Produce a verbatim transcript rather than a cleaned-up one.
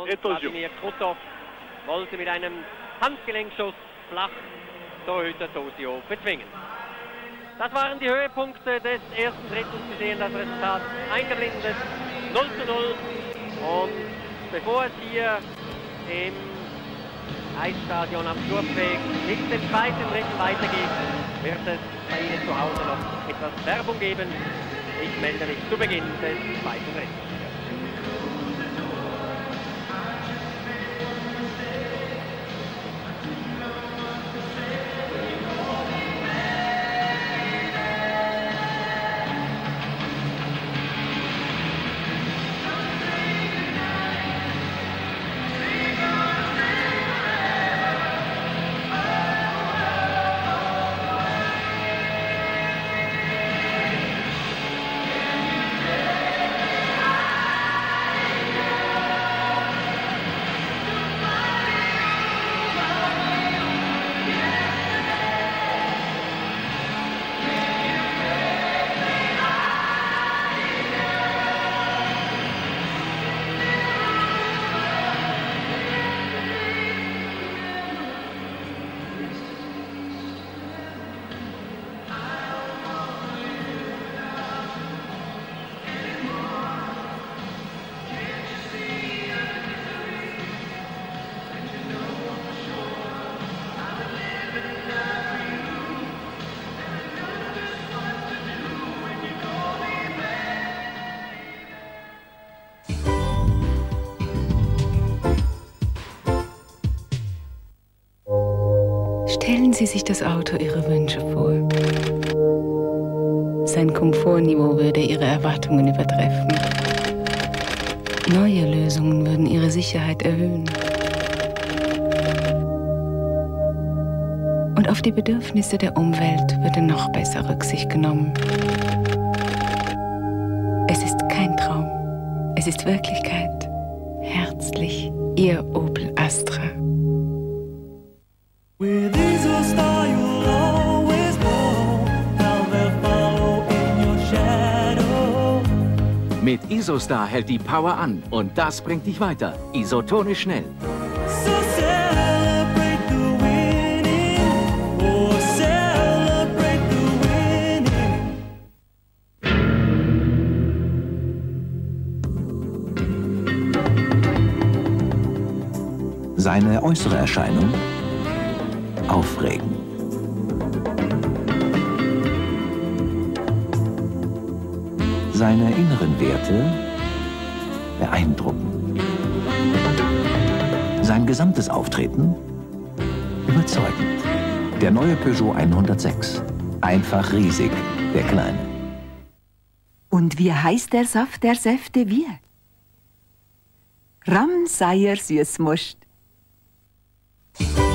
Vladimir Krutov wollte mit einem Handgelenkschuss flach Torhüter Tosio bezwingen. Das waren die Höhepunkte des ersten Drittels. Sie sehen das Resultat eingeblendet, null zu null. Und bevor es hier im Eisstadion am Sturmweg mit dem zweiten Drittel weitergeht, wird es bei Ihnen zu Hause noch etwas Werbung geben. Ich melde mich zu Beginn des zweiten Drittels. Stellen Sie sich das Auto Ihrer Wünsche vor. Sein Komfortniveau würde Ihre Erwartungen übertreffen. Neue Lösungen würden Ihre Sicherheit erhöhen. Und auf die Bedürfnisse der Umwelt würde noch besser Rücksicht genommen. Es ist kein Traum, es ist Wirklichkeit. Herzlich, Ihr Opel Astra. With Isostar you'll always know how they'll follow in your shadow. Mit Isostar hält die Power an und das bringt dich weiter. Isotonisch schnell. So celebrate the winning, oh celebrate the winning. Seine äußere Erscheinung aufregen. Seine inneren Werte beeindrucken. Sein gesamtes Auftreten überzeugend. Der neue Peugeot hundertsechs. Einfach riesig, der Kleine. Und wie heißt der Saft der Säfte wir? Ramsayer Süßmust.